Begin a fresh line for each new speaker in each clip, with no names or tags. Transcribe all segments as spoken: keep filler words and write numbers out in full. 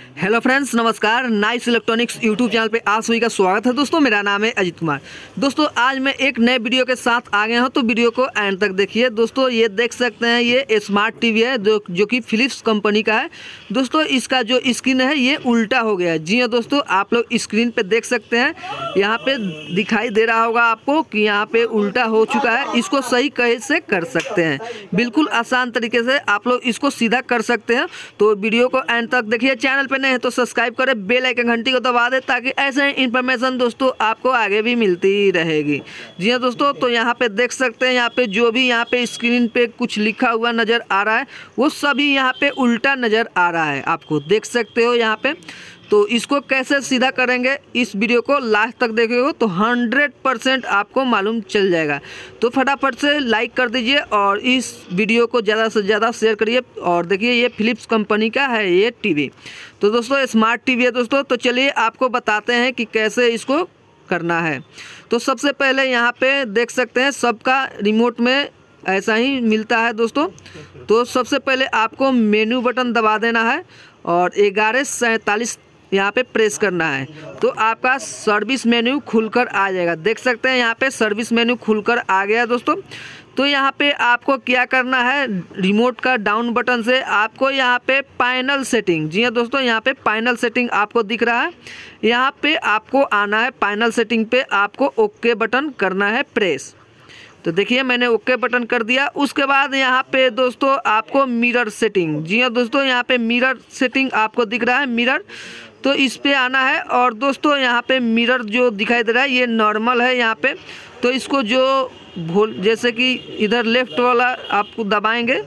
Hello friends, नमस्कार। Nice electronics YouTube channel पे आप सभी का स्वागत है। दोस्तों मेरा नाम है अजित कुमार। दोस्तों आज मैं एक नए वीडियो के साथ आ गया हूं, तो वीडियो को एंड तक देखिए। दोस्तों ये देख सकते हैं, ये स्मार्ट टीवी है जो जो कि फिलिप्स कंपनी का है। दोस्तों इसका जो स्क्रीन है ये उल्टा हो गया है। जी हाँ दोस्तों, आप लोग स्क्रीन पे देख सकते हैं, यहाँ पे दिखाई दे रहा होगा आपको कि यहाँ पे उल्टा हो चुका है। इसको सही कैसे कर सकते हैं, बिल्कुल आसान तरीके से आप लोग इसको सीधा कर सकते हैं। तो वीडियो को एंड तक देखिए। चैनल पे है तो सब्सक्राइब करें, बेल आइकन घंटी को दबा दें ताकि ऐसे इन्फॉर्मेशन दोस्तों आपको आगे भी मिलती रहेगी। जी हाँ दोस्तों, तो यहाँ पे देख सकते हैं, यहाँ पे जो भी यहाँ पे स्क्रीन पे कुछ लिखा हुआ नज़र आ रहा है वो सभी यहाँ पे उल्टा नज़र आ रहा है, आपको देख सकते हो यहाँ पे। तो इसको कैसे सीधा करेंगे, इस वीडियो को लास्ट तक देखिएगा तो हंड्रेड परसेंट आपको मालूम चल जाएगा। तो फटाफट से लाइक कर दीजिए और इस वीडियो को ज़्यादा से ज़्यादा शेयर करिए। और देखिए ये फिलिप्स कंपनी का है ये टीवी। तो दोस्तों स्मार्ट टीवी है दोस्तों। तो चलिए आपको बताते हैं कि कैसे इसको करना है। तो सबसे पहले यहाँ पे देख सकते हैं सबका रिमोट में ऐसा ही मिलता है दोस्तों। तो सबसे पहले आपको मेन्यू बटन दबा देना है और ग्यारह सैंतालीस यहाँ पे प्रेस करना है। तो आपका सर्विस मेन्यू खुलकर आ जाएगा। देख सकते हैं यहाँ पे सर्विस मेन्यू खुलकर आ गया दोस्तों। तो यहाँ पे आपको क्या करना है, रिमोट का डाउन बटन से आपको यहाँ पे पैनल सेटिंग, जी हाँ दोस्तों, यहाँ पे पैनल सेटिंग आपको दिख रहा है। यहाँ पे आपको आना है, पैनल सेटिंग पे आपको ओके बटन करना है प्रेस। तो देखिए मैंने ओके बटन कर दिया। उसके बाद यहाँ पे दोस्तों आपको मिरर सेटिंग, जी हाँ दोस्तों, यहाँ पे मिरर सेटिंग आपको दिख रहा है मिरर। तो इस पे आना है और दोस्तों यहाँ पे मिरर जो दिखाई दे रहा है ये नॉर्मल है यहाँ पे। तो इसको जो भोल जैसे कि इधर लेफ्ट वाला आपको दबाएंगे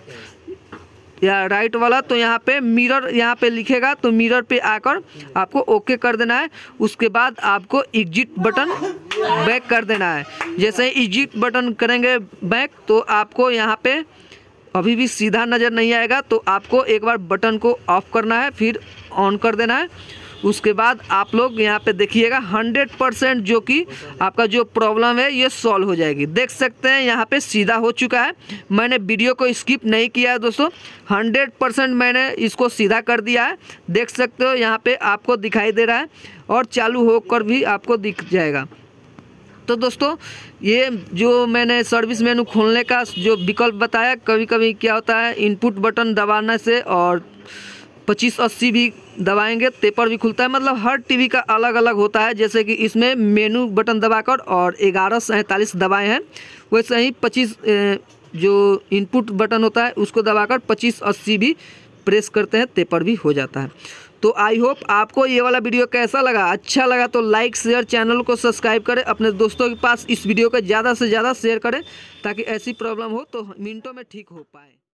या राइट वाला, तो यहाँ पे मिरर यहाँ पे लिखेगा, तो मिरर पे आकर आपको ओके कर देना है। उसके बाद आपको एग्जिट बटन बैक कर देना है। जैसे ही एग्जिट बटन करेंगे बैक तो आपको यहाँ पे अभी भी सीधा नज़र नहीं आएगा। तो आपको एक बार बटन को ऑफ करना है, फिर ऑन कर देना है। उसके बाद आप लोग यहाँ पे देखिएगा हंड्रेड परसेंट जो कि आपका जो प्रॉब्लम है ये सॉल्व हो जाएगी। देख सकते हैं यहाँ पे सीधा हो चुका है। मैंने वीडियो को स्किप नहीं किया है दोस्तों, हंड्रेड परसेंट मैंने इसको सीधा कर दिया है। देख सकते हो यहाँ पे आपको दिखाई दे रहा है और चालू होकर भी आपको दिख जाएगा। तो दोस्तों ये जो मैंने सर्विस मेनू खोलने का जो विकल्प बताया, कभी कभी क्या होता है इनपुट बटन दबाने से और पच्चीस अस्सी भी दबाएंगे तेपर भी खुलता है। मतलब हर टीवी का अलग अलग होता है। जैसे कि इसमें मेनू बटन दबाकर और ग्यारह सैंतालीस दबाए हैं, वैसे ही पच्चीस जो इनपुट बटन होता है उसको दबाकर पच्चीस अस्सी भी प्रेस करते हैं तेपर भी हो जाता है। तो आई होप आपको ये वाला वीडियो कैसा लगा। अच्छा लगा तो लाइक शेयर, चैनल को सब्सक्राइब करें, अपने दोस्तों के पास इस वीडियो को ज़्यादा से ज़्यादा शेयर करें ताकि ऐसी प्रॉब्लम हो तो मिनटों में ठीक हो पाए।